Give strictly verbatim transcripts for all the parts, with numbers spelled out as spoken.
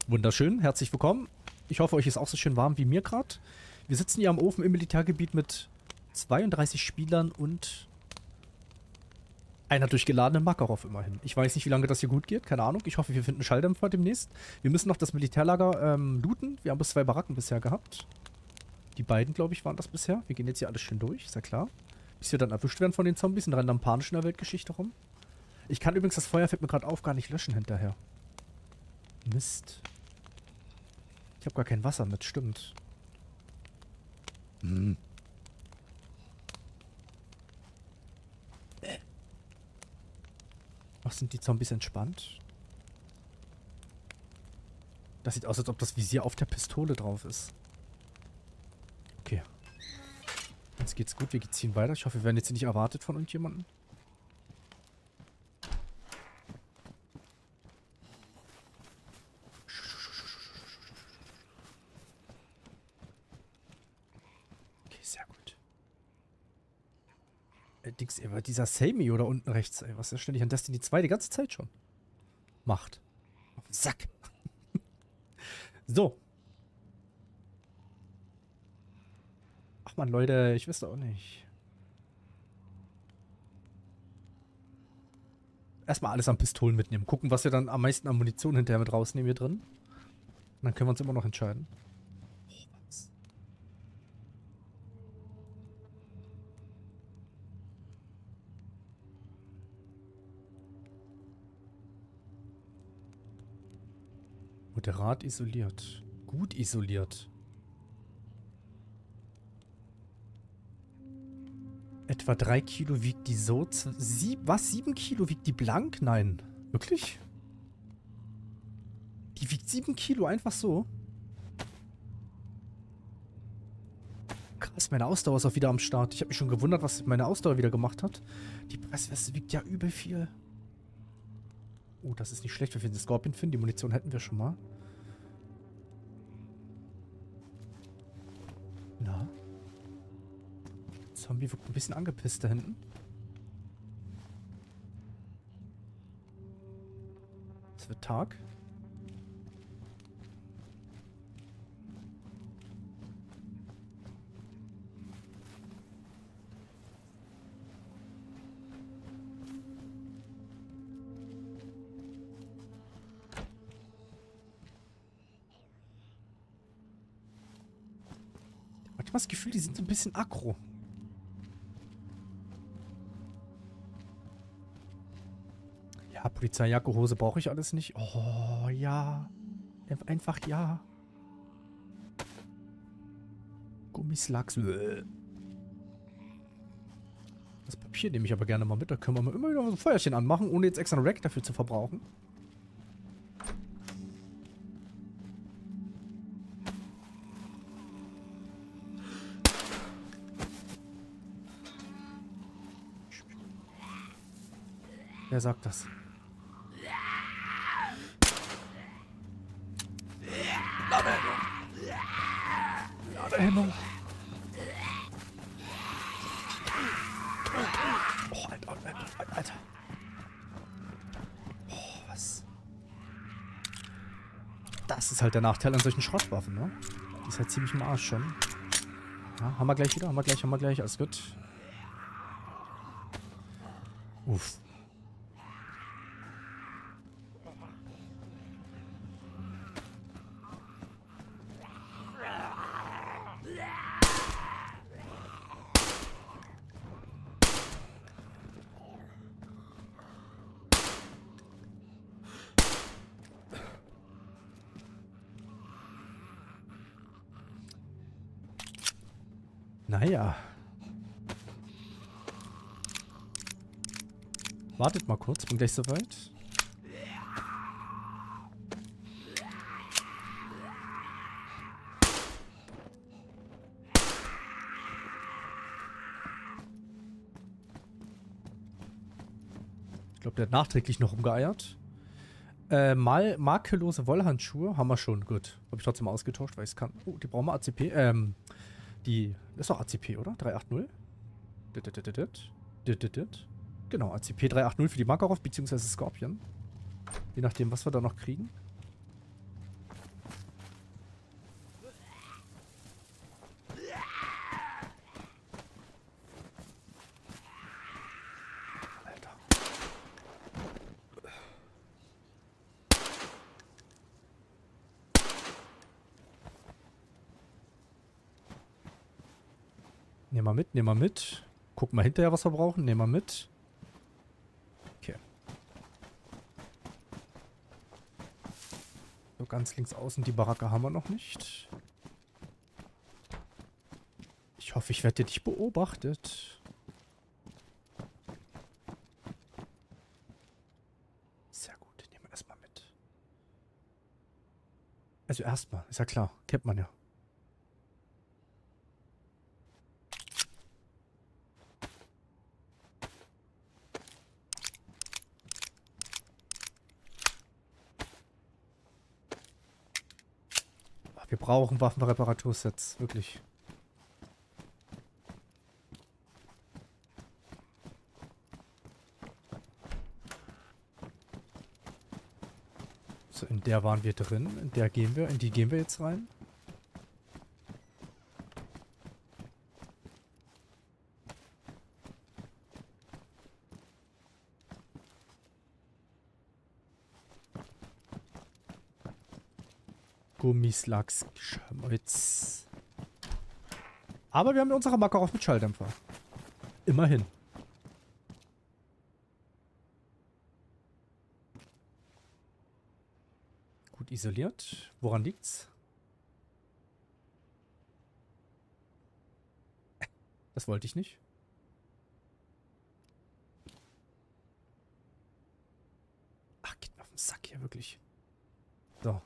Wunderschön, herzlich willkommen. Ich hoffe, euch ist auch so schön warm wie mir gerade. Wir sitzen hier am Ofen im Militärgebiet mit zweiunddreißig Spielern und einer durchgeladenen Makarov immerhin. Ich weiß nicht, wie lange das hier gut geht, keine Ahnung. Ich hoffe, wir finden Schalldämpfer demnächst. Wir müssen noch das Militärlager ähm, looten. Wir haben bis zwei Baracken bisher gehabt. Die beiden, glaube ich, waren das bisher. Wir gehen jetzt hier alles schön durch, ist ja klar. Bis wir dann erwischt werden von den Zombies und rennen dann panisch in der Weltgeschichte rum. Ich kann übrigens das Feuer, fällt mir gerade auf, gar nicht löschen hinterher. Mist. Ich habe gar kein Wasser mit, stimmt. Hm. Ach, sind die Zombies entspannt? Das sieht aus, als ob das Visier auf der Pistole drauf ist. Okay. Jetzt geht's gut, wir ziehen weiter. Ich hoffe, wir werden jetzt hier nicht erwartet von irgendjemandem. Okay, sehr gut. Äh, Dings, ey, dieser Samey oder unten rechts, ey, was er ständig an Destiny zwei die ganze Zeit schon macht. Auf den Sack. So. Ach man, Leute, ich wüsste auch nicht. Erstmal alles an Pistolen mitnehmen. Gucken, was wir dann am meisten an Munition hinterher mit rausnehmen hier drin. Und dann können wir uns immer noch entscheiden. Oh, was? Moderat isoliert. Gut isoliert. Etwa drei Kilo wiegt die so. Sieb, was? Sieben Kilo wiegt die blank? Nein. Wirklich? Die wiegt sieben Kilo, einfach so. Krass, meine Ausdauer ist auch wieder am Start. Ich habe mich schon gewundert, was meine Ausdauer wieder gemacht hat. Die Pressweste wiegt ja übel viel. Oh, das ist nicht schlecht, wenn wir den Scorpion finden. Die Munition hätten wir schon mal. Na? Zombie wirkt ein bisschen angepisst da hinten. Es wird Tag. Ich habe das Gefühl, die sind so ein bisschen aggro. Ja, Polizeijacke, Hose brauche ich alles nicht. Oh, ja. Einfach ja. Gummislacks. Das Papier nehme ich aber gerne mal mit. Da können wir mal immer wieder so ein Feuerchen anmachen, ohne jetzt extra ein Rack dafür zu verbrauchen. Wer sagt das? Ladehemmung. Ladehemmung. Oh, Alter, Alter, Alter. Oh, was? Das ist halt der Nachteil an solchen Schrottwaffen, ne? Die ist halt ziemlich im Arsch schon. Ja, haben wir gleich wieder, haben wir gleich, haben wir gleich, alles gut. Uff. Naja. Wartet mal kurz, bin gleich soweit. Ich glaube, der hat nachträglich noch rumgeeiert. Äh, mal makellose Wollhandschuhe haben wir schon. Gut. Habe ich trotzdem ausgetauscht, weil ich es kann. Oh, die brauchen wir A C P. Ähm, die ist doch A C P, oder? drei acht null. Genau, A C P drei acht null für die Makarov bzw. Scorpion. Je nachdem, was wir da noch kriegen. Nehmen wir mit, nehmen wir mit. Gucken wir hinterher, was wir brauchen. Nehmen wir mit. Okay. So, ganz links außen, die Baracke haben wir noch nicht. Ich hoffe, ich werde hier nicht beobachtet. Sehr gut, nehmen wir erstmal mit. Also erstmal, ist ja klar. Kennt man ja. Wir brauchen Waffenreparatursets, wirklich. So, in der waren wir drin. In der gehen wir. In die gehen wir jetzt rein. Gummislachs, Schmutz. Aber wir haben ja unsere Makarov mit Schalldämpfer. Immerhin. Gut isoliert. Woran liegt's? Das wollte ich nicht. Ach, geht mir auf den Sack hier, wirklich. So.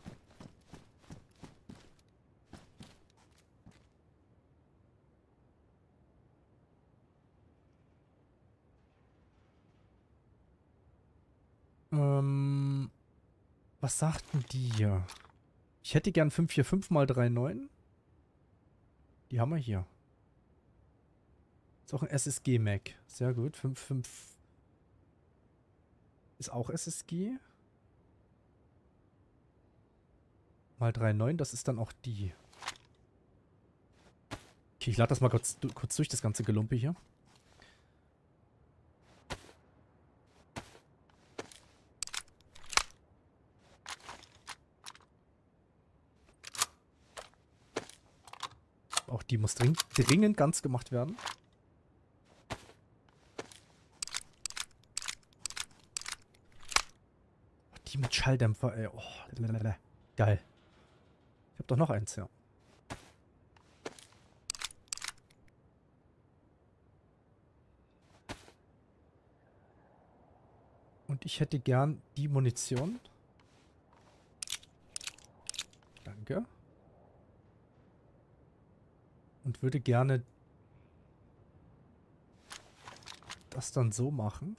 Ähm, was sagten die hier? Ich hätte gern fünf vier fünf mal drei neun. Die haben wir hier. Ist auch ein S S G-Mac. Sehr gut. fünf fünf ist auch S S G. Mal drei neun, das ist dann auch die. Okay, ich lade das mal kurz, kurz durch, das ganze Gelumpe hier. Auch die muss dring dringend ganz gemacht werden. Die mit Schalldämpfer, ey. Oh, lalalala. Geil. Ich habe doch noch eins, ja. Und ich hätte gern die Munition. Danke. Und würde gerne das dann so machen.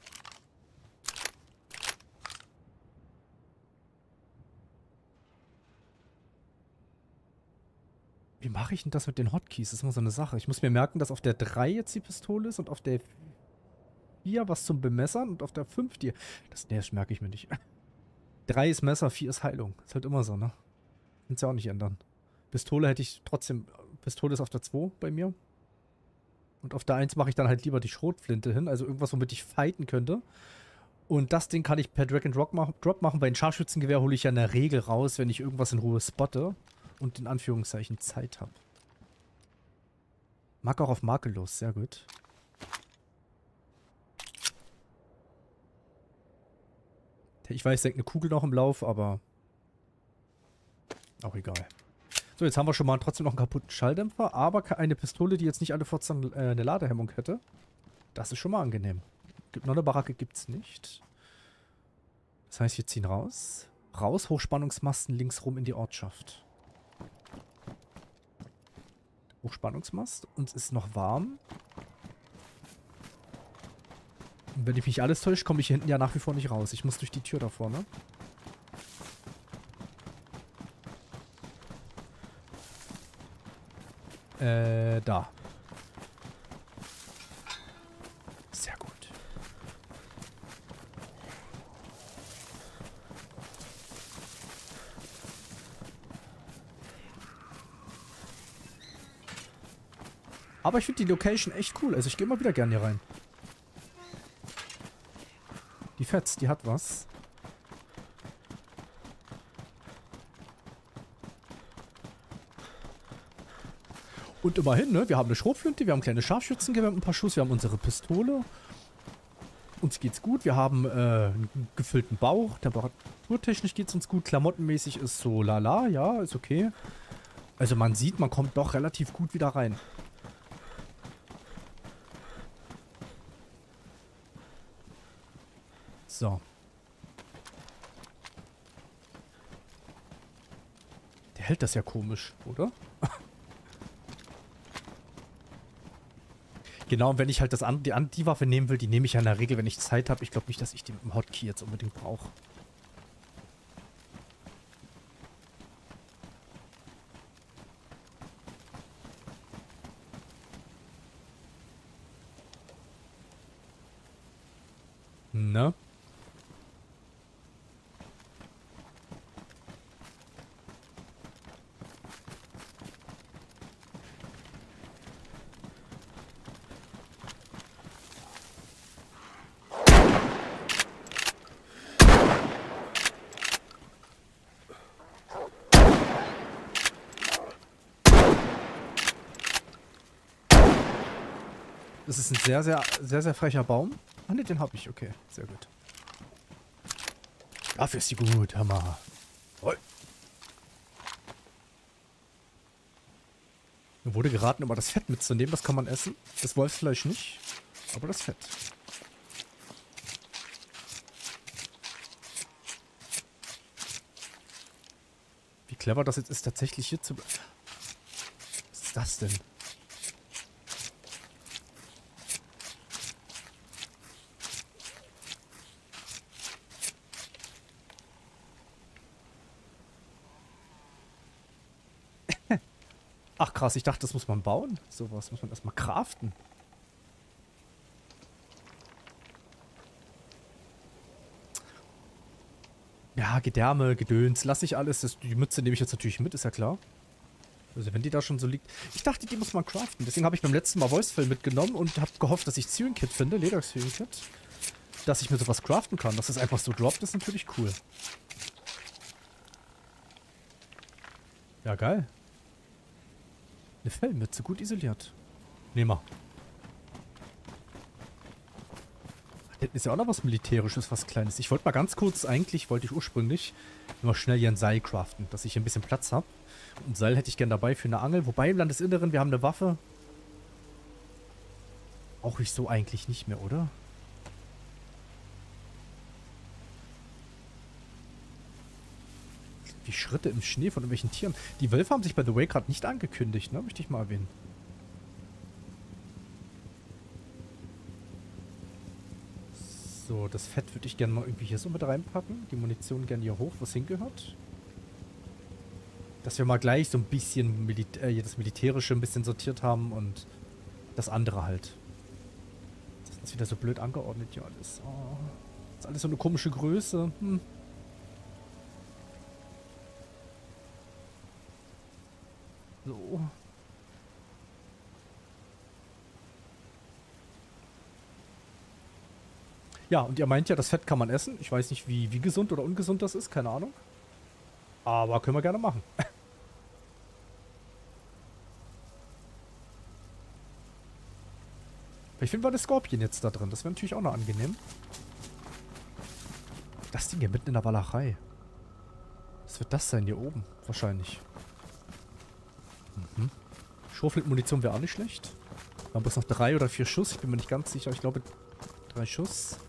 Wie mache ich denn das mit den Hotkeys? Das ist immer so eine Sache. Ich muss mir merken, dass auf der drei jetzt die Pistole ist und auf der vier was zum Bemessern und auf der fünf die... Das, nee, das merke ich mir nicht. drei ist Messer, vier ist Heilung. Ist halt immer so, ne? Kannst ja auch nicht ändern. Pistole hätte ich trotzdem... Pistole ist auf der zwei bei mir. Und auf der eins mache ich dann halt lieber die Schrotflinte hin. Also irgendwas, womit ich fighten könnte. Und das Ding kann ich per Drag and Drop machen. Drop machen. Bei einem Scharfschützengewehr hole ich ja in der Regel raus, wenn ich irgendwas in Ruhe spotte. Und in Anführungszeichen Zeit habe. Mag auch auf makellos. Sehr gut. Ich weiß, denkt eine Kugel noch im Lauf, aber auch egal. So, jetzt haben wir schon mal trotzdem noch einen kaputten Schalldämpfer, aber eine Pistole, die jetzt nicht alle vierzehn äh, eine Ladehemmung hätte. Das ist schon mal angenehm. Gibt noch eine Baracke, gibt's nicht. Das heißt, wir ziehen raus. Raus, Hochspannungsmasten links rum in die Ortschaft. Hochspannungsmast. Uns ist noch warm. Und wenn ich mich alles täuscht, komme ich hier hinten ja nach wie vor nicht raus. Ich muss durch die Tür da vorne. Äh, da. Sehr gut. Aber ich finde die Location echt cool. Also ich gehe mal wieder gerne hier rein. Die fetzt, die hat was. Und immerhin, ne? Wir haben eine Schrotflinte, wir haben kleine Scharfschützengewehr mit ein paar Schuss, wir haben unsere Pistole. Uns geht's gut, wir haben äh, einen gefüllten Bauch. Temperaturtechnisch geht's uns gut. Klamottenmäßig ist so lala, ja, ist okay. Also man sieht, man kommt doch relativ gut wieder rein. So. Der hält das ja komisch, oder? Genau, und wenn ich halt das an, die, an, die Waffe nehmen will, die nehme ich ja in der Regel, wenn ich Zeit habe. Ich glaube nicht, dass ich die mit dem Hotkey jetzt unbedingt brauche. Ne? Das ist ein sehr, sehr, sehr, sehr frecher Baum. Ah ne, den habe ich. Okay, sehr gut. Dafür ist die gut, Hammer. Toll. Mir wurde geraten, immer das Fett mitzunehmen. Das kann man essen. Das Wolfsfleisch nicht. Aber das Fett. Wie clever das jetzt ist, tatsächlich hier zu... Was ist das denn? Ach krass, ich dachte, das muss man bauen. Sowas muss man erstmal craften. Ja, Gedärme, Gedöns, lasse ich alles. Das, die Mütze nehme ich jetzt natürlich mit, ist ja klar. Also wenn die da schon so liegt. Ich dachte, die muss man craften. Deswegen habe ich beim letzten Mal Voicefell mitgenommen und habe gehofft, dass ich Zyan-Kit finde, Leder-Zyan-Kit. Dass ich mir sowas craften kann. Dass das einfach so droppt, ist natürlich cool. Ja, geil. Eine Fellmütze, gut isoliert. Nehmen wir. Da hinten ist ja auch noch was Militärisches, was Kleines. Ich wollte mal ganz kurz, eigentlich wollte ich ursprünglich nur schnell hier ein Seil craften, dass ich hier ein bisschen Platz habe. Und ein Seil hätte ich gern dabei für eine Angel. Wobei im Landesinneren, wir haben eine Waffe. Brauche ich so eigentlich nicht mehr, oder? Die Schritte im Schnee von irgendwelchen Tieren. Die Wölfe haben sich bei The Way gerade nicht angekündigt, ne? Möchte ich mal erwähnen. So, das Fett würde ich gerne mal irgendwie hier so mit reinpacken. Die Munition gerne hier hoch, wo es hingehört. Dass wir mal gleich so ein bisschen Mil äh, das Militärische ein bisschen sortiert haben und das andere halt. Das ist wieder so blöd angeordnet hier alles. Oh, das ist alles so eine komische Größe. Hm. So. Ja, und ihr meint ja, das Fett kann man essen. Ich weiß nicht, wie, wie gesund oder ungesund das ist. Keine Ahnung. Aber können wir gerne machen. Ich finde, war das Skorpion jetzt da drin. Das wäre natürlich auch noch angenehm. Das Ding hier mitten in der Walachei. Was wird das sein hier oben? Wahrscheinlich. Mhm. Schrotflintenmunition wäre auch nicht schlecht. Wir haben bloß noch drei oder vier Schuss. Ich bin mir nicht ganz sicher. Ich glaube, drei Schuss.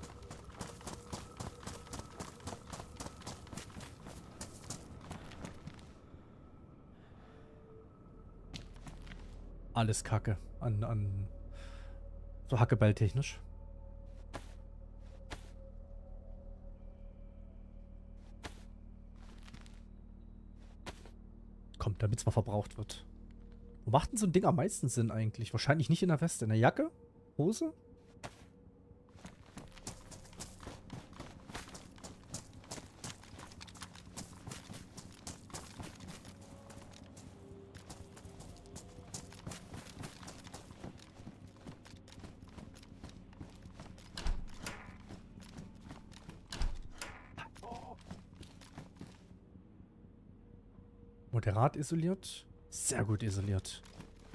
Alles Kacke. An, an so Hackeball-technisch. Kommt, damit es mal verbraucht wird. Wo macht denn so ein Ding am meisten Sinn eigentlich? Wahrscheinlich nicht in der Weste. In der Jacke? Hose? Moderat isoliert. Sehr gut isoliert.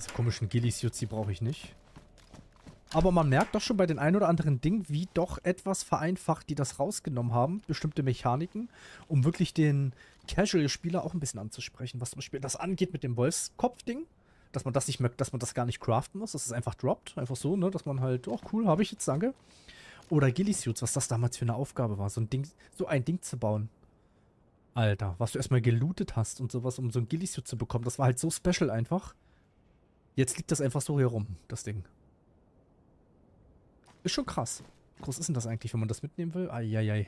Diese komischen Ghillie-Suits, die brauche ich nicht. Aber man merkt doch schon bei den ein oder anderen Dingen, wie doch etwas vereinfacht die das rausgenommen haben. Bestimmte Mechaniken, um wirklich den Casual-Spieler auch ein bisschen anzusprechen. Was zum Beispiel das angeht mit dem Wolfskopf-Ding. Dass man das nicht merkt, dass man das gar nicht craften muss. Dass es einfach droppt. Einfach so, ne? Dass man halt, oh cool, habe ich jetzt, danke. Oder Ghillie-Suits, was das damals für eine Aufgabe war. So ein Ding, so ein Ding zu bauen. Alter, was du erstmal gelootet hast und sowas, um so ein Ghillie-Suit zu bekommen. Das war halt so special einfach. Jetzt liegt das einfach so hier rum, das Ding. Ist schon krass. Wie groß ist denn das eigentlich, wenn man das mitnehmen will? Eieiei.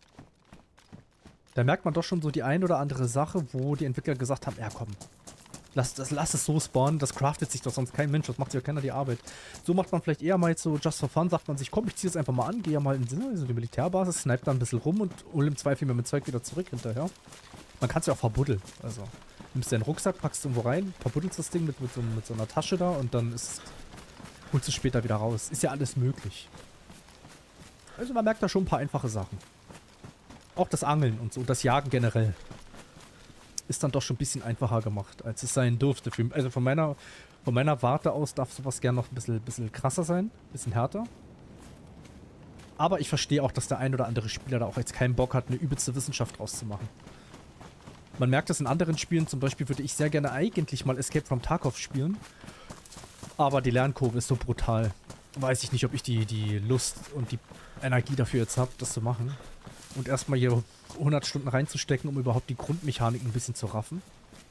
Da merkt man doch schon so die ein oder andere Sache, wo die Entwickler gesagt haben, ja komm, lass, das, lass es so spawnen, das craftet sich doch sonst kein Mensch, das macht sich ja keiner die Arbeit. So macht man vielleicht eher mal jetzt so just for fun, sagt man sich, komm, ich ziehe es einfach mal an, gehe ja mal in so die Militärbasis, snipe da ein bisschen rum und hol im Zweifel mir mein Zeug wieder zurück hinterher. Man kann es ja auch verbuddeln, also nimmst deinen Rucksack, packst irgendwo rein, verbuddelst das Ding mit, mit, so, mit so einer Tasche da und dann ist holst du später wieder raus. Ist ja alles möglich. Also man merkt da schon ein paar einfache Sachen. Auch das Angeln und so, das Jagen generell. Ist dann doch schon ein bisschen einfacher gemacht, als es sein durfte. Für, also von meiner, von meiner Warte aus darf sowas gerne noch ein bisschen, bisschen krasser sein. Ein bisschen härter. Aber ich verstehe auch, dass der ein oder andere Spieler da auch jetzt keinen Bock hat, eine übelste Wissenschaft draus zu machen. Man merkt das in anderen Spielen. Zum Beispiel würde ich sehr gerne eigentlich mal Escape from Tarkov spielen. Aber die Lernkurve ist so brutal. Weiß ich nicht, ob ich die, die Lust und die Energie dafür jetzt habe, das zu machen. Und erstmal hier hundert Stunden reinzustecken, um überhaupt die Grundmechanik ein bisschen zu raffen.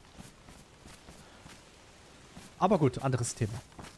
Aber gut, anderes Thema.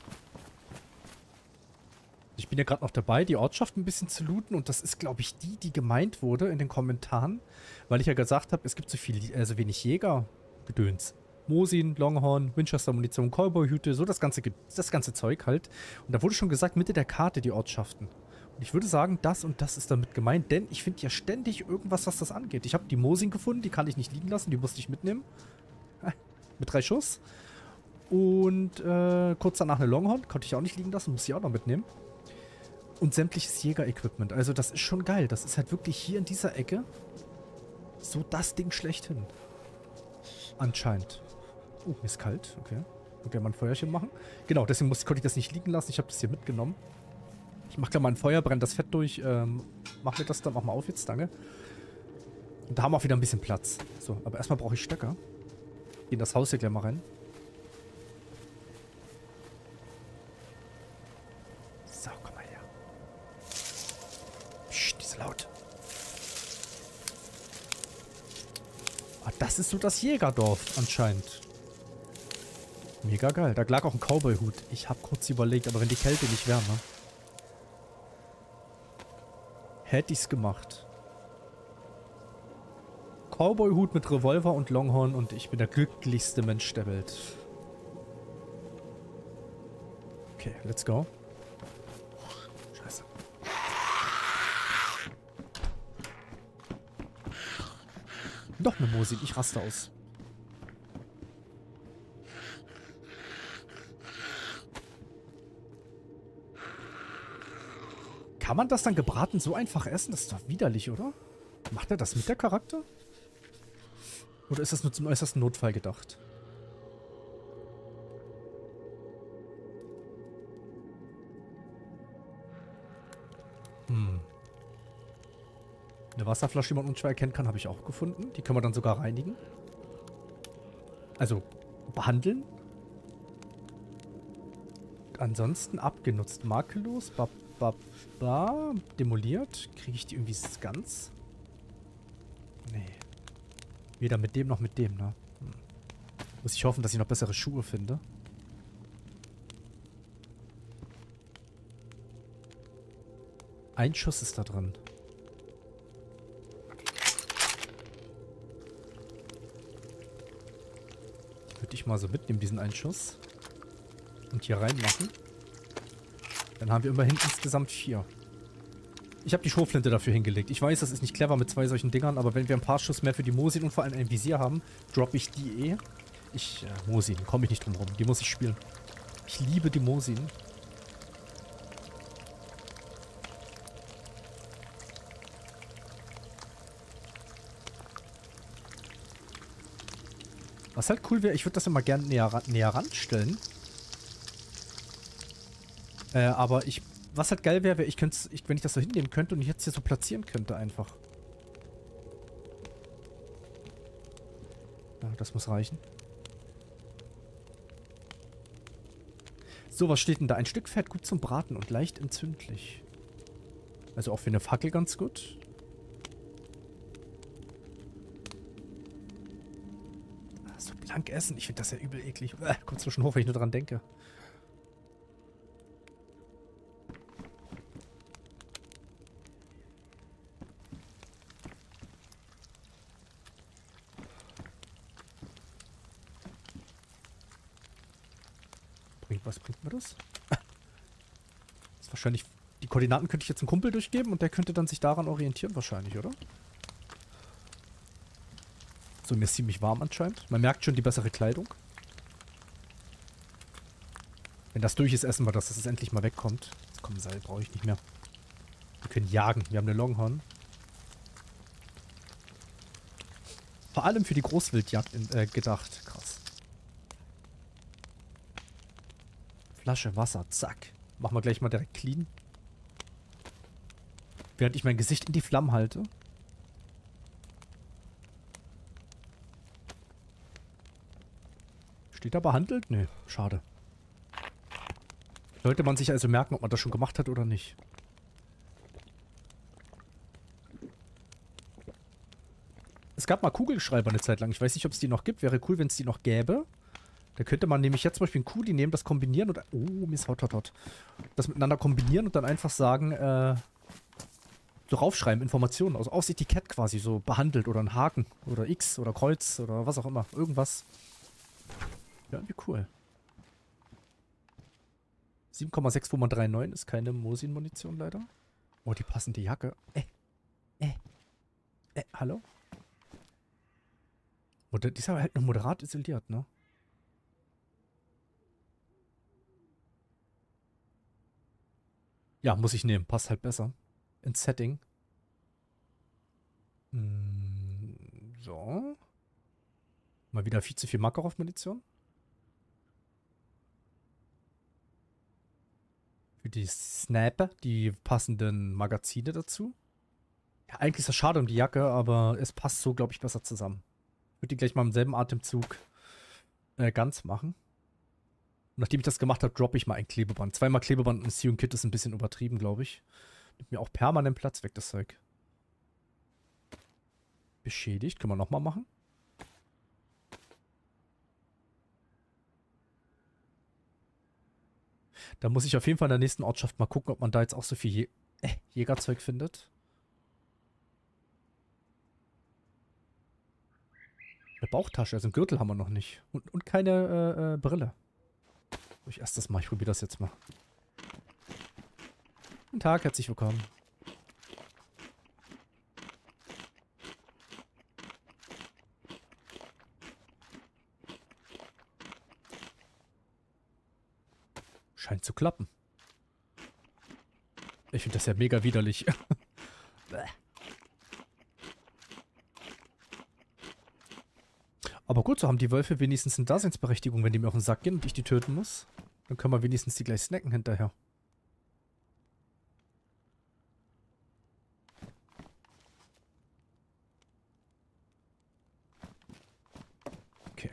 Ich bin ja gerade noch dabei, die Ortschaft ein bisschen zu looten. Und das ist, glaube ich, die, die gemeint wurde in den Kommentaren. Weil ich ja gesagt habe, es gibt so viel, äh, so wenig Jäger-Gedöns. Mosin, Longhorn, Winchester-Munition, Cowboy-Hüte, so das ganze, das ganze Zeug halt. Und da wurde schon gesagt, Mitte der Karte die Ortschaften. Und ich würde sagen, das und das ist damit gemeint, denn ich finde ja ständig irgendwas, was das angeht. Ich habe die Mosin gefunden, die kann ich nicht liegen lassen, die musste ich mitnehmen. Mit drei Schuss. Und äh, kurz danach eine Longhorn, konnte ich auch nicht liegen lassen, musste ich auch noch mitnehmen. Und sämtliches Jäger-Equipment. Also das ist schon geil. Das ist halt wirklich hier in dieser Ecke so das Ding schlechthin. Anscheinend. Oh, mir ist kalt. Okay. Ich würde gerne mal ein Feuerchen machen. Genau, deswegen musste, konnte ich das nicht liegen lassen. Ich habe das hier mitgenommen. Ich mache gleich mal ein Feuer, brenne das Fett durch. Ähm, mach mir das dann auch mal auf jetzt, danke. Und da haben wir auch wieder ein bisschen Platz. So, aber erstmal brauche ich Stöcker. Geh in das Haus hier gleich mal rein. So, komm mal her. Psst, die ist laut. Ah, das ist so das Jägerdorf anscheinend. Mega geil. Da lag auch ein Cowboy-Hut. Ich habe kurz überlegt, aber wenn die Kälte nicht wäre, ne? Hätte ich's gemacht. Cowboy-Hut mit Revolver und Longhorn und ich bin der glücklichste Mensch der Welt. Okay, let's go. Scheiße. Noch eine Mosin, ich raste aus. Kann man das dann gebraten so einfach essen? Das ist doch widerlich, oder? Macht er das mit der Charakter? Oder ist das nur zum äußersten Notfall gedacht? Hm. Eine Wasserflasche, die man unschwer erkennen kann, habe ich auch gefunden. Die können wir dann sogar reinigen. Also behandeln. Ansonsten abgenutzt. Makellos. Ba, ba, ba, demoliert. Kriege ich die irgendwie ganz? Nee. Weder mit dem noch mit dem, ne? Hm. Muss ich hoffen, dass ich noch bessere Schuhe finde. Ein Schuss ist da drin. Würde ich mal so mitnehmen, diesen einen Schuss. Und hier reinmachen. Dann haben wir immerhin insgesamt vier. Ich habe die Schrotflinte dafür hingelegt. Ich weiß, das ist nicht clever mit zwei solchen Dingern, aber wenn wir ein paar Schuss mehr für die Mosin und vor allem ein Visier haben, droppe ich die eh. Ich, äh, Mosin, komme ich nicht drum rum. Die muss ich spielen. Ich liebe die Mosin. Was halt cool wäre, ich würde das immer gerne näher, näher ranstellen. Äh, aber ich... Was halt geil wäre, wär, ich könnte ich, wenn ich das so hinnehmen könnte und ich jetzt hier so platzieren könnte einfach. Ja, das muss reichen. So, was steht denn da? Ein Stück Fett gut zum Braten und leicht entzündlich. Also auch für eine Fackel ganz gut. Ah, so blank essen, ich finde das ja übel eklig. Äh, kommt so schon hoch, wenn ich nur dran denke. Was bringt mir das? Das ist wahrscheinlich... Die Koordinaten könnte ich jetzt einem Kumpel durchgeben und der könnte dann sich daran orientieren wahrscheinlich, oder? So, mir ist ziemlich warm anscheinend. Man merkt schon die bessere Kleidung. Wenn das durch ist, essen wir das, dass es endlich mal wegkommt. Jetzt kommen Seil, brauche ich nicht mehr. Wir können jagen. Wir haben eine Longhorn. Vor allem für die Großwildjagd in, äh, gedacht. Krass. Flasche Wasser, zack. Machen wir gleich mal direkt clean. Während ich mein Gesicht in die Flammen halte. Steht da behandelt? Nö, schade. Sollte man sich also merken, ob man das schon gemacht hat oder nicht. Es gab mal Kugelschreiber eine Zeit lang. Ich weiß nicht, ob es die noch gibt. Wäre cool, wenn es die noch gäbe. Da könnte man nämlich jetzt zum Beispiel ein Kuli nehmen, das kombinieren und... Oh, Miss Hot Hot Hot. Das miteinander kombinieren und dann einfach sagen, äh... so raufschreiben, Informationen. Also aufs Etikett quasi so behandelt oder ein Haken oder X oder Kreuz oder was auch immer. Irgendwas. Ja, irgendwie cool. sieben Komma sechs zwei mal drei neun ist keine Mosin-Munition leider. Oh, die passende Jacke. Äh. Äh. Äh, hallo? Oder die ist aber halt noch moderat isoliert, ne? Ja, muss ich nehmen. Passt halt besser. Ins Setting. Hm, so. Mal wieder viel zu viel Makarov-Munition. Für die Snapper, die passenden Magazine dazu. Ja, eigentlich ist das schade um die Jacke, aber es passt so, glaube ich, besser zusammen. Ich würde die gleich mal im selben Atemzug äh, ganz machen. Und nachdem ich das gemacht habe, droppe ich mal ein Klebeband. Zweimal Klebeband und Serum Kit ist ein bisschen übertrieben, glaube ich. Nimmt mir auch permanent Platz weg, das Zeug. Beschädigt. Können wir nochmal machen. Da muss ich auf jeden Fall in der nächsten Ortschaft mal gucken, ob man da jetzt auch so viel Jä äh, Jägerzeug findet. Eine Bauchtasche, also einen Gürtel haben wir noch nicht. Und, und keine äh, äh, Brille. Ich erst das mal, ich probiere das jetzt mal. Guten Tag, herzlich willkommen. Scheint zu klappen. Ich finde das ja mega widerlich. Aber gut, so haben die Wölfe wenigstens eine Daseinsberechtigung, wenn die mir auf den Sack gehen und ich die töten muss. Dann können wir wenigstens die gleich snacken hinterher. Okay.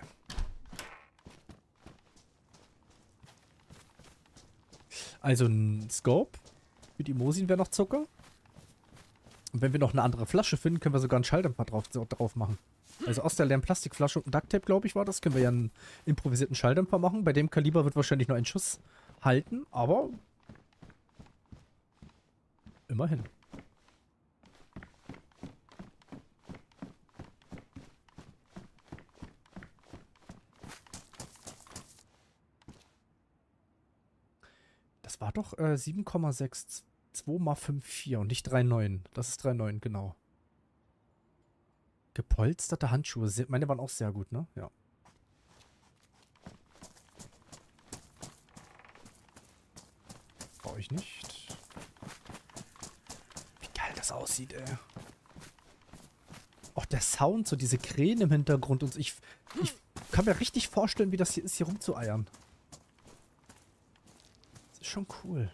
Also ein Scope. Für die Mosin wäre noch Zucker. Und wenn wir noch eine andere Flasche finden, können wir sogar einen Schalldämpfer drauf, drauf machen. Also aus der leeren Plastikflasche und einem Ducktape, glaube ich, war das. Können wir ja einen improvisierten Schalldämpfer machen. Bei dem Kaliber wird wahrscheinlich nur ein Schuss halten, aber immerhin. Das war doch äh, sieben Komma sechs zwei mal fünf Komma vier und nicht drei Komma neun. Das ist drei Komma neun, genau. Gepolsterte Handschuhe. Meine waren auch sehr gut, ne? Ja. Brauche ich nicht. Wie geil das aussieht, ey. Auch der Sound, so diese Krähen im Hintergrund. Und ich, ich kann mir richtig vorstellen, wie das hier ist, hier rumzueiern. Das ist schon cool.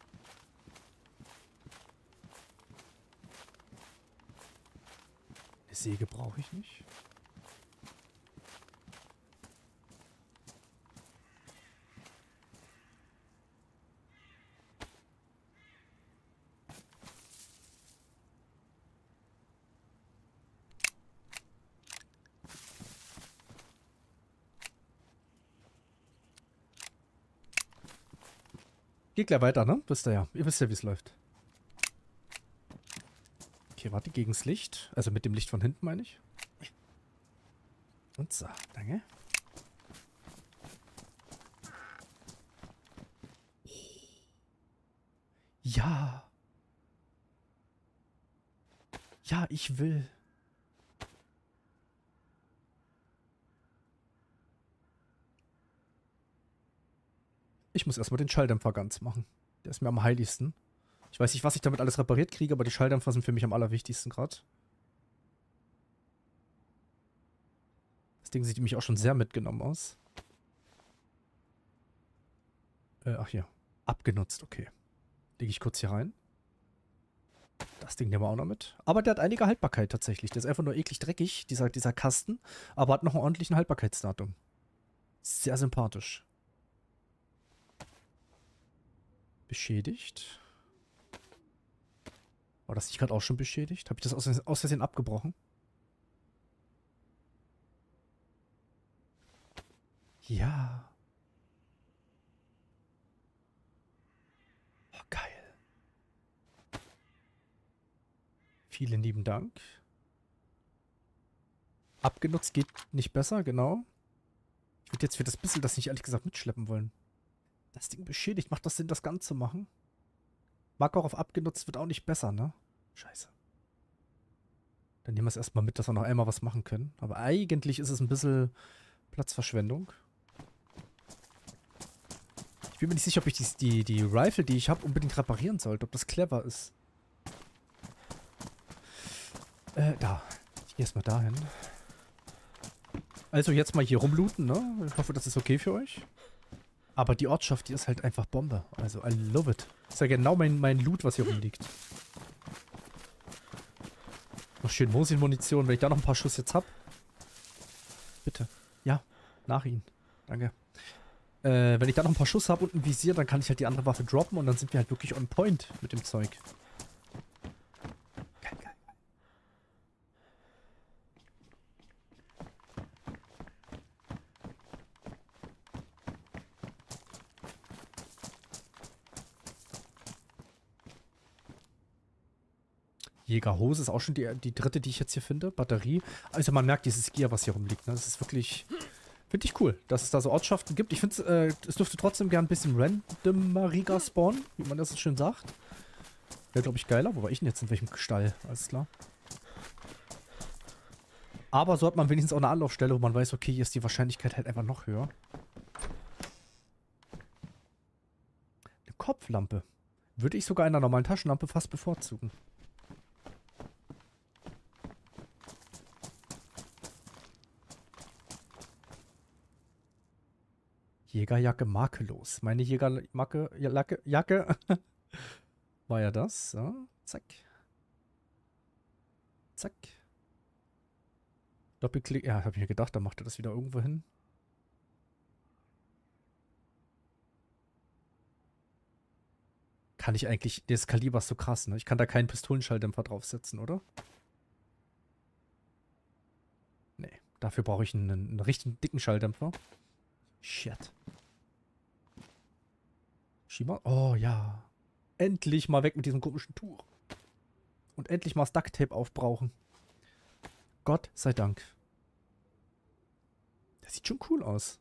Eine Säge brauche ich nicht. Geht gleich weiter, ne? Wisst ihr ja. Ihr wisst ja, wie es läuft. Okay, warte, gegens Licht. Also mit dem Licht von hinten, meine ich. Und so, danke. Ja. Ja, ich will. Ich muss erstmal den Schalldämpfer ganz machen. Der ist mir am heiligsten. Ich weiß nicht, was ich damit alles repariert kriege, aber die Schalldämpfer sind für mich am allerwichtigsten gerade. Das Ding sieht nämlich auch schon sehr mitgenommen aus. Äh, ach hier. Abgenutzt, okay. Lege ich kurz hier rein. Das Ding nehmen wir auch noch mit. Aber der hat einige Haltbarkeit tatsächlich. Der ist einfach nur eklig dreckig, dieser, dieser Kasten. Aber hat noch einen ordentlichen Haltbarkeitsdatum. Sehr sympathisch. Beschädigt. War das nicht gerade auch schon beschädigt? Habe ich das aus, aus Versehen abgebrochen? Ja. Oh, geil. Vielen lieben Dank. Abgenutzt geht nicht besser, genau. Ich würde jetzt für das bisschen das nicht ehrlich gesagt mitschleppen wollen. Das Ding beschädigt. Macht das Sinn, das Ganze zu machen? Mag auch auf abgenutzt wird auch nicht besser, ne? Scheiße. Dann nehmen wir es erstmal mit, dass wir noch einmal was machen können. Aber eigentlich ist es ein bisschen Platzverschwendung. Ich bin mir nicht sicher, ob ich die, die, die Rifle, die ich habe, unbedingt reparieren sollte. Ob das clever ist. Äh, da. Ich gehe erstmal dahin. Also jetzt mal hier rumlooten, ne? Ich hoffe, das ist okay für euch. Aber die Ortschaft, die ist halt einfach Bombe. Also, I love it. Das ist ja genau mein, mein Loot, was hier rumliegt. Noch schön Mosin-Munition, wenn ich da noch ein paar Schuss jetzt hab. Bitte. Ja, nach ihnen. Danke. Äh, wenn ich da noch ein paar Schuss habe und ein Visier, dann kann ich halt die andere Waffe droppen und dann sind wir halt wirklich on point mit dem Zeug. Geil, geil. Jägerhose ist auch schon die, die dritte, die ich jetzt hier finde. Batterie. Also man merkt dieses Gear, was hier rumliegt. Ne? Das ist wirklich... Finde ich cool, dass es da so Ortschaften gibt. Ich finde, äh, es dürfte trotzdem gern ein bisschen randomeriger spawnen, wie man das so schön sagt. Wäre, glaube ich, geiler. Wo war ich denn jetzt? In welchem Stall? Alles klar. Aber so hat man wenigstens auch eine Anlaufstelle, wo man weiß, okay, hier ist die Wahrscheinlichkeit halt einfach noch höher. Eine Kopflampe. Würde ich sogar einer normalen Taschenlampe fast bevorzugen. Jägerjacke makellos. Meine Jägerjacke Jacke, Jacke war ja das. So, zack. Zack. Doppelklick. Ja, habe ich mir gedacht, da macht er das wieder irgendwo hin. Kann ich eigentlich... Das Kaliber ist so krass, ne? Ich kann da keinen Pistolenschalldämpfer draufsetzen, oder? Nee. Dafür brauche ich einen, einen richtig dicken Schalldämpfer. Shit. Schieber. Oh, ja. Endlich mal weg mit diesem komischen Tuch. Und endlich mal das Ducktape aufbrauchen. Gott sei Dank. Das sieht schon cool aus.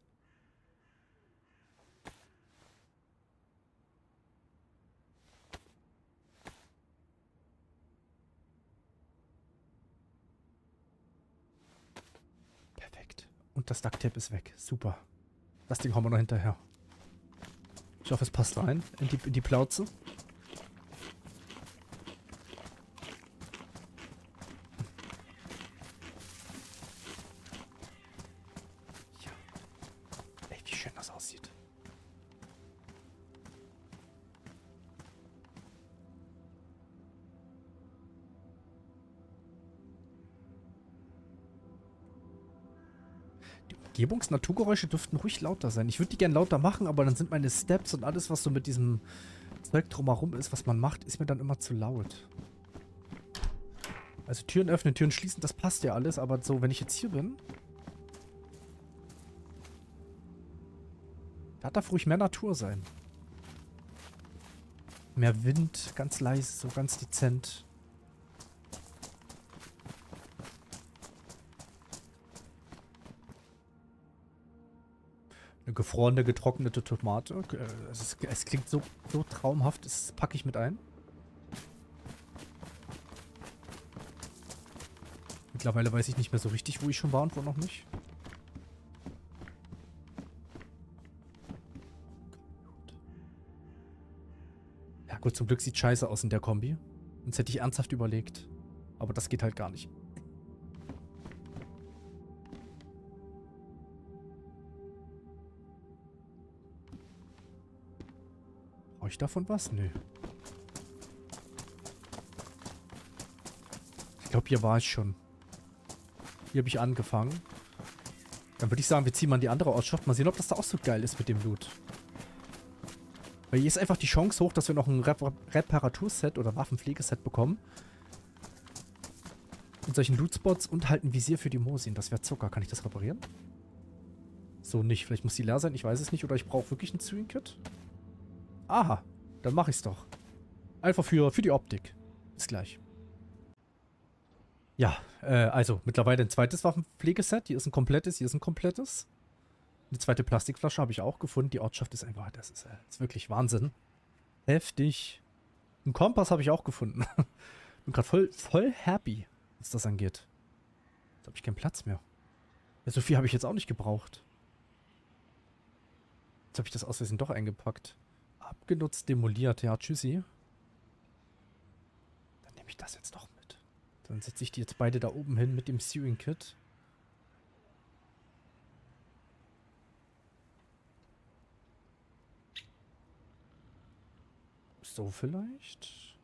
Perfekt. Und das Ducktape ist weg. Super. Das Ding hauen wir noch hinterher. Ich hoffe, es passt rein in die, in die Plauze. Ja. Ey, wie schön das aussieht. Umgebungsnaturgeräusche dürften ruhig lauter sein. Ich würde die gerne lauter machen, aber dann sind meine Steps und alles, was so mit diesem Zeug drumherum ist, was man macht, ist mir dann immer zu laut. Also Türen öffnen, Türen schließen, das passt ja alles, aber so, wenn ich jetzt hier bin, da darf ruhig mehr Natur sein. Mehr Wind, ganz leise, so ganz dezent. Eine gefrorene, getrocknete Tomate. Es, ist, es klingt so, so traumhaft, das packe ich mit ein. Mittlerweile weiß ich nicht mehr so richtig, wo ich schon war und wo noch nicht. Ja gut, zum Glück sieht scheiße aus in der Kombi. Sonst hätte ich ernsthaft überlegt. Aber das geht halt gar nicht. Brauche ich davon was? Nö. Ich glaube, hier war ich schon. Hier habe ich angefangen. Dann würde ich sagen, wir ziehen mal in die andere Ortschaft. Mal sehen, ob das da auch so geil ist mit dem Loot. Weil hier ist einfach die Chance hoch, dass wir noch ein Rep Reparaturset oder Waffenpflegeset bekommen. In solchen Lootspots und halt ein Visier für die Mosin. Das wäre Zucker. Kann ich das reparieren? So nicht. Vielleicht muss die leer sein. Ich weiß es nicht. Oder ich brauche wirklich ein Sewing-Kit. Aha. Dann mache ich es doch. Einfach für, für die Optik. Bis gleich. Ja, äh, also mittlerweile ein zweites Waffenpflegeset. Hier ist ein komplettes, hier ist ein komplettes. Eine zweite Plastikflasche habe ich auch gefunden. Die Ortschaft ist einfach, das ist, äh, ist wirklich Wahnsinn. Heftig. Einen Kompass habe ich auch gefunden. Bin gerade voll, voll happy, was das angeht. Jetzt habe ich keinen Platz mehr. Ja, so viel habe ich jetzt auch nicht gebraucht. Jetzt habe ich das aus Versehen doch eingepackt. Abgenutzt, demoliert. Ja, tschüssi. Dann nehme ich das jetzt doch mit. Dann setze ich die jetzt beide da oben hin mit dem Sewing Kit. So vielleicht.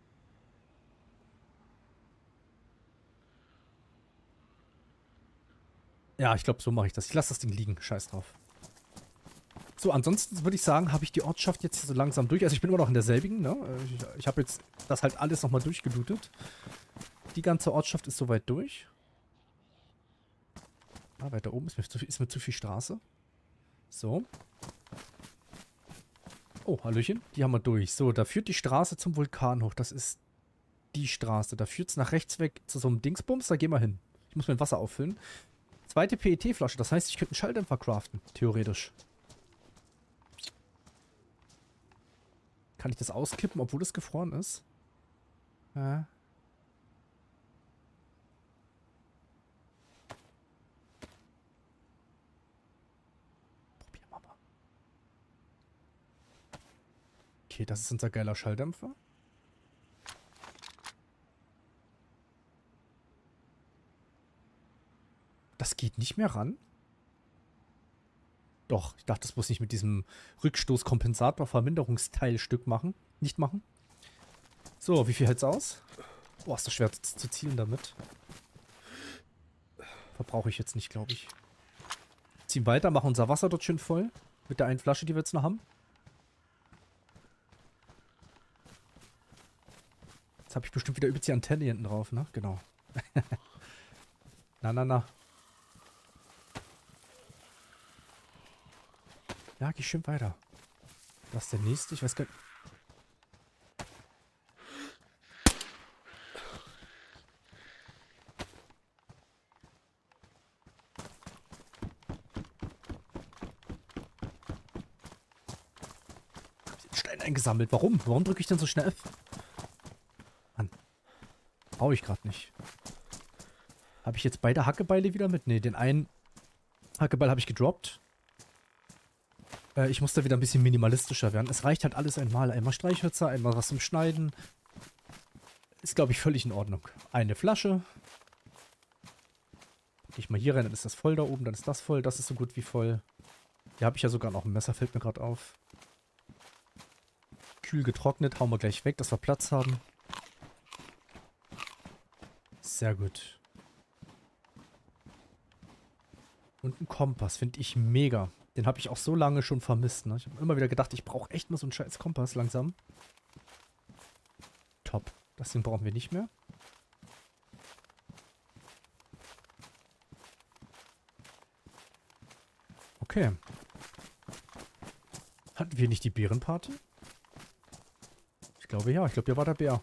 Ja, ich glaube, so mache ich das. Ich lasse das Ding liegen. Scheiß drauf. So, ansonsten würde ich sagen, habe ich die Ortschaft jetzt so langsam durch. Also ich bin immer noch in derselbigen, ne? Ich, ich habe jetzt das halt alles nochmal durchgelootet. Die ganze Ortschaft ist soweit durch. Ah, weiter oben ist mir, zu, ist mir zu viel Straße. So. Oh, Hallöchen. Die haben wir durch. So, da führt die Straße zum Vulkan hoch. Das ist die Straße. Da führt es nach rechts weg zu so einem Dingsbums. Da gehen wir hin. Ich muss mein Wasser auffüllen. Zweite P E T-Flasche. Das heißt, ich könnte einen Schalldämpfer craften. Theoretisch. Kann ich das auskippen, obwohl es gefroren ist? Ja. Probieren wir mal. Okay, das ist unser geiler Schalldämpfer. Das geht nicht mehr ran? Doch, ich dachte, das muss ich mit diesem Rückstoßkompensator-Verminderungsteilstück machen. Nicht machen. So, wie viel hält's aus? Boah, ist das schwer zu, zu zielen damit. Verbrauche ich jetzt nicht, glaube ich. Ziehen weiter, machen unser Wasser dort schön voll. Mit der einen Flasche, die wir jetzt noch haben. Jetzt habe ich bestimmt wieder übelst die Antenne hinten drauf, ne? Genau. Na, na, na. Ja, geh schön weiter. Was ist der nächste? Ich weiß gar nicht. Ich hab den Stein eingesammelt. Warum? Warum drücke ich denn so schnell F? Mann. Brauche ich gerade nicht. Habe ich jetzt beide Hackebeile wieder mit? Ne, den einen Hackebeil habe ich gedroppt. Ich muss da wieder ein bisschen minimalistischer werden. Es reicht halt alles einmal. Einmal Streichhölzer, einmal was zum Schneiden. Ist, glaube ich, völlig in Ordnung. Eine Flasche. Gehe ich mal hier rein, dann ist das voll da oben, dann ist das voll. Das ist so gut wie voll. Hier habe ich ja sogar noch ein Messer, fällt mir gerade auf. Kühl getrocknet, hauen wir gleich weg, dass wir Platz haben. Sehr gut. Und ein Kompass finde ich mega. Den habe ich auch so lange schon vermisst. Ne? Ich habe immer wieder gedacht, ich brauche echt mal so einen scheiß Kompass langsam. Top. Das Ding brauchen wir nicht mehr. Okay. Hatten wir nicht die Bärenparty? Ich glaube ja. Ich glaube, hier war der Bär.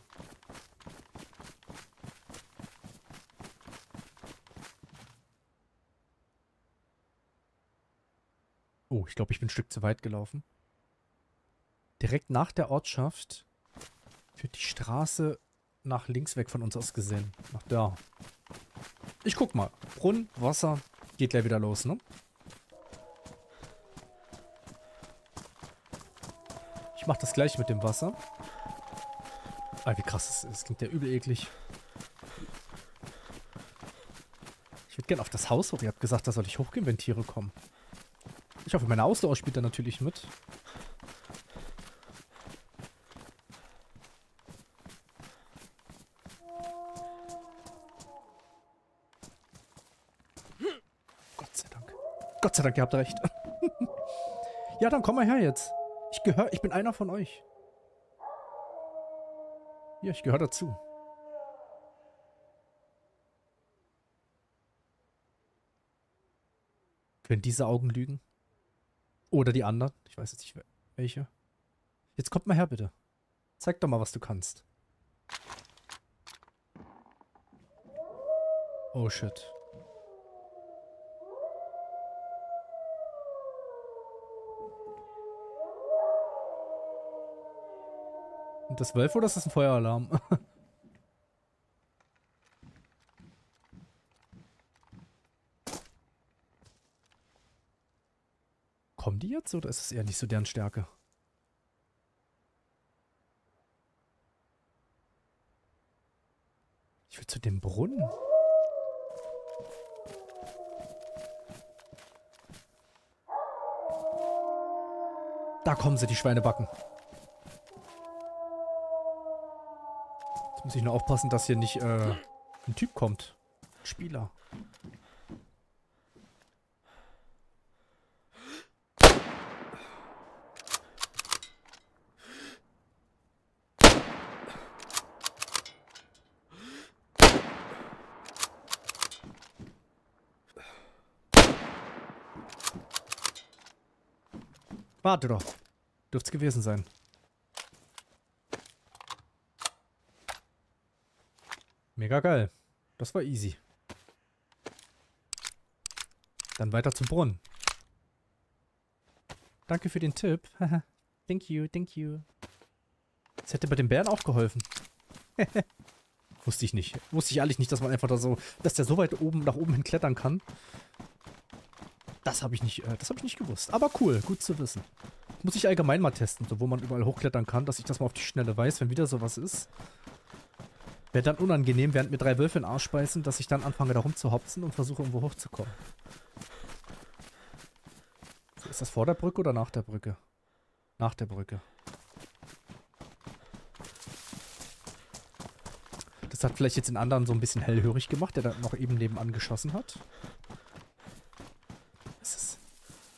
Oh, ich glaube, ich bin ein Stück zu weit gelaufen. Direkt nach der Ortschaft führt die Straße nach links weg von uns aus gesehen. Nach da. Ich guck mal. Brunnen, Wasser. Geht gleich wieder los, ne? Ich mach das gleich mit dem Wasser. Ah, wie krass das ist. Das klingt ja übel eklig. Ich würde gerne auf das Haus hoch. Ihr habt gesagt, da soll ich hochgehen, wenn Tiere kommen. Ich hoffe, meine Ausdauer spielt da natürlich mit. Gott sei Dank. Gott sei Dank, ihr habt recht. Ja, dann komm mal her jetzt. Ich gehöre, ich bin einer von euch. Ja, ich gehöre dazu. Können diese Augen lügen? Oder die anderen? Ich weiß jetzt nicht, welche. Jetzt kommt mal her, bitte. Zeig doch mal, was du kannst. Oh, shit. Und das Wölfe oder ist das ein Feueralarm? Kommen die jetzt oder ist es eher nicht so deren Stärke? Ich will zu dem Brunnen. Da kommen sie, die Schweinebacken. Jetzt muss ich nur aufpassen, dass hier nicht äh, ein Typ kommt. Ein Spieler. Warte doch. Dürft's gewesen sein. Mega geil. Das war easy. Dann weiter zum Brunnen. Danke für den Tipp. Thank you, thank you. Das hätte bei den Bären auch geholfen. Wusste ich nicht. Wusste ich ehrlich nicht, dass man einfach da so, dass der so weit oben nach oben hin klettern kann. Das habe ich nicht, äh, das habe ich nicht gewusst. Aber cool, gut zu wissen. Muss ich allgemein mal testen, so wo man überall hochklettern kann, dass ich das mal auf die Schnelle weiß, wenn wieder sowas ist. Wäre dann unangenehm, während mir drei Wölfe in den Arsch beißen, dass ich dann anfange da rumzuhopsen und versuche irgendwo hochzukommen. So, ist das vor der Brücke oder nach der Brücke? Nach der Brücke. Das hat vielleicht jetzt den anderen so ein bisschen hellhörig gemacht, der da noch eben nebenan geschossen hat. Was ist es?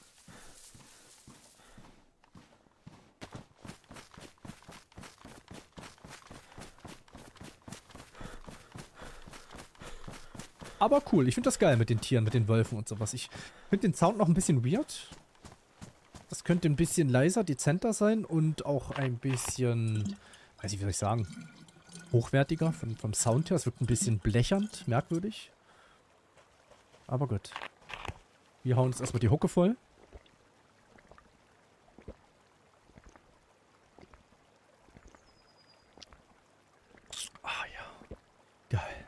Aber cool, ich finde das geil mit den Tieren, mit den Wölfen und sowas. Ich finde den Sound noch ein bisschen weird. Das könnte ein bisschen leiser, dezenter sein und auch ein bisschen, weiß ich, wie soll ich sagen, hochwertiger von, vom Sound her. Es wirkt ein bisschen blechernd, merkwürdig. Aber gut. Wir hauen uns erstmal die Hucke voll. Ah ja. Geil.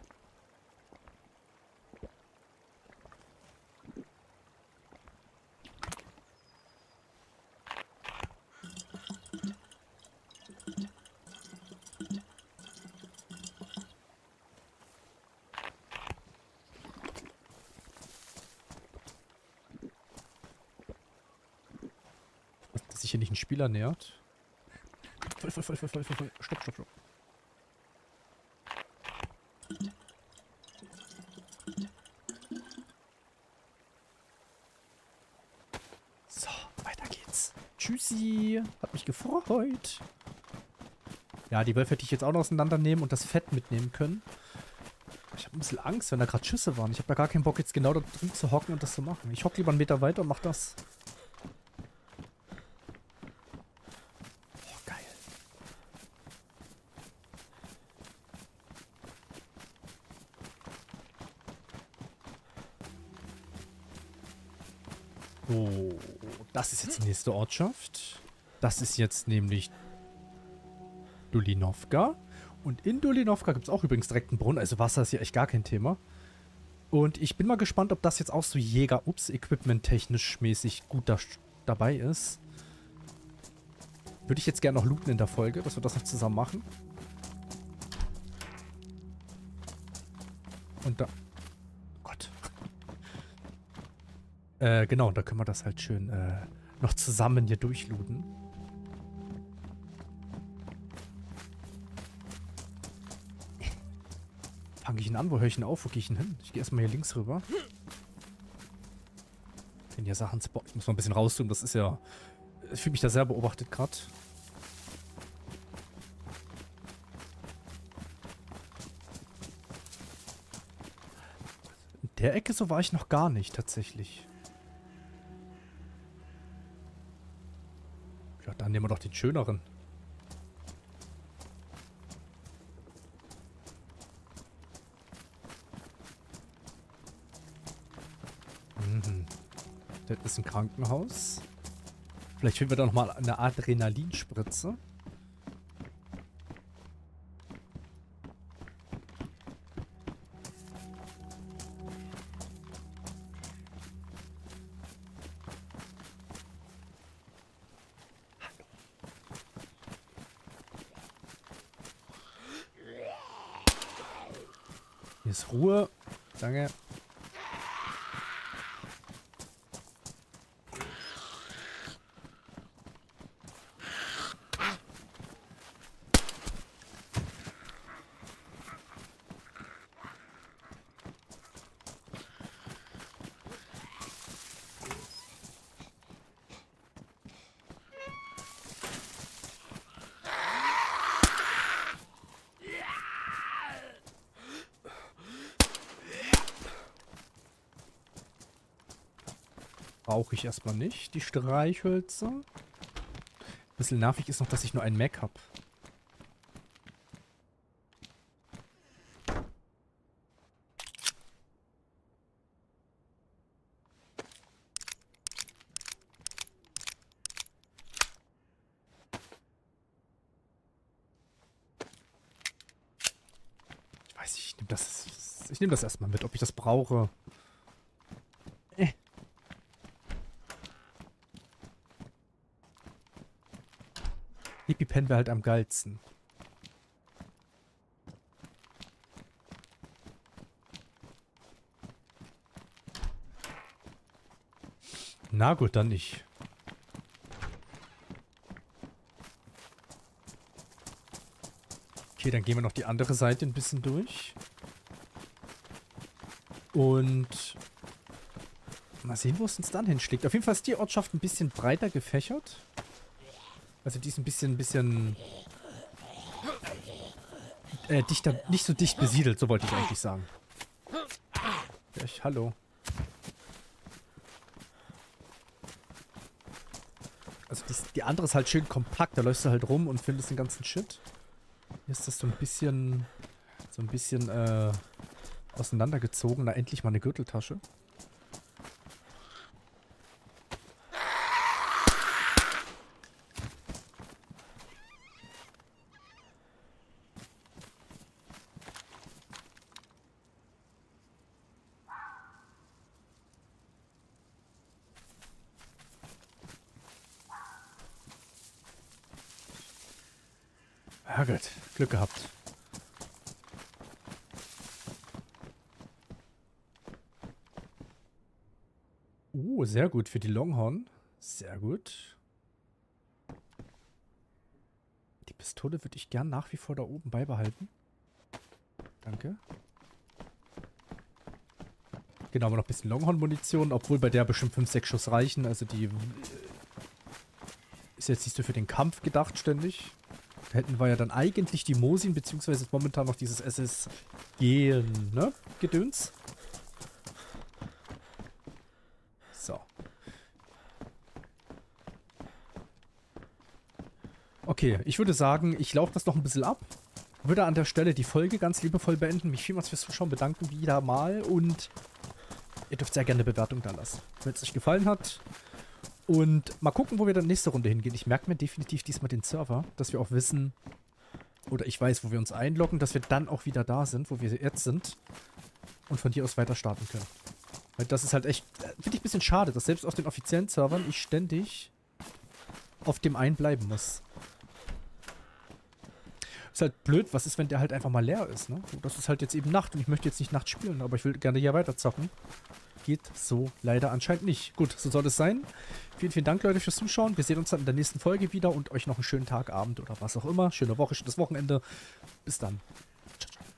Dass sich hier nicht ein Spieler nähert. Voll, voll, voll, voll, voll, voll, voll. Stopp, stopp, stopp. Tschüssi. Hat mich gefreut. Ja, die Wölfe hätte ich jetzt auch noch auseinandernehmen und das Fett mitnehmen können. Ich habe ein bisschen Angst, wenn da gerade Schüsse waren. Ich habe da gar keinen Bock, jetzt genau da drüben zu hocken und das zu machen. Ich hocke lieber einen Meter weiter und mach das. Oh, geil. So, das ist jetzt die nächste Ortschaft. Das ist jetzt nämlich Dolinovka. Und in Dolinovka gibt es auch übrigens direkt einen Brunnen. Also Wasser ist hier echt gar kein Thema. Und ich bin mal gespannt, ob das jetzt auch so Jäger, ups, Equipment-technisch mäßig gut da, dabei ist. Würde ich jetzt gerne noch looten in der Folge, dass wir das noch zusammen machen. Und da... Oh Gott. äh, genau, da können wir das halt schön äh, noch zusammen hier durchlooten. Fange ich ihn an? Wo höre ich ihn auf? Wo gehe ich ihn hin? Ich gehe erstmal hier links rüber. Wenn hier Sachen spawnen. Ich muss mal ein bisschen rauszoomen. Das ist ja... Ich fühle mich da sehr beobachtet gerade. In der Ecke so war ich noch gar nicht, tatsächlich. Ja, dann nehmen wir doch den schöneren. Mhm. Das ist ein Krankenhaus. Vielleicht finden wir da nochmal eine Adrenalinspritze. Hier ist Ruhe. Danke. Brauche ich erstmal nicht, die Streichhölzer. Bisschen nervig ist noch, dass ich nur einen Mac habe. Ich weiß nicht, ich nehme das, ich nehme das erstmal mit, ob ich das brauche. Äh. EpiPen wäre halt am geilsten. Na gut, dann nicht. Okay, dann gehen wir noch die andere Seite ein bisschen durch. Und mal sehen, wo es uns dann hinschlägt. Auf jeden Fall ist die Ortschaft ein bisschen breiter gefächert. Also die ist ein bisschen, ein bisschen äh, dichter, nicht so dicht besiedelt, so wollte ich eigentlich sagen. Ja, ich, hallo. Also die, die andere ist halt schön kompakt, da läufst du halt rum und findest den ganzen Shit. Hier ist das so ein bisschen, so ein bisschen, äh, auseinandergezogen. Na, endlich mal eine Gürteltasche. Ja gut, Glück gehabt. Oh, sehr gut für die Longhorn. Sehr gut. Die Pistole würde ich gern nach wie vor da oben beibehalten. Danke. Genau, aber noch ein bisschen Longhorn-Munition, obwohl bei der bestimmt fünf, sechs Schuss reichen. Also die... Ist jetzt nicht so für den Kampf gedacht ständig. Da hätten wir ja dann eigentlich die Mosin, beziehungsweise momentan noch dieses S S G, ne? Gedöns. So. Okay, ich würde sagen, ich laufe das noch ein bisschen ab. Würde an der Stelle die Folge ganz liebevoll beenden. Mich vielmals fürs Zuschauen bedanken, wieder mal. Und ihr dürft sehr gerne eine Bewertung da lassen, wenn es euch gefallen hat. Und mal gucken, wo wir dann nächste Runde hingehen. Ich merke mir definitiv diesmal den Server, dass wir auch wissen, oder ich weiß, wo wir uns einloggen, dass wir dann auch wieder da sind, wo wir jetzt sind. Und von hier aus weiter starten können. Weil das ist halt echt, finde ich ein bisschen schade, dass selbst auf den offiziellen Servern ich ständig auf dem einen bleiben muss. Ist halt blöd, was ist, wenn der halt einfach mal leer ist, ne? Das ist halt jetzt eben Nacht und ich möchte jetzt nicht Nacht spielen, aber ich will gerne hier weiter zocken. Geht so leider anscheinend nicht. Gut, so soll es sein. Vielen, vielen Dank, Leute, fürs Zuschauen. Wir sehen uns dann in der nächsten Folge wieder und euch noch einen schönen Tag, Abend oder was auch immer. Schöne Woche, schönes Wochenende. Bis dann. Ciao, ciao.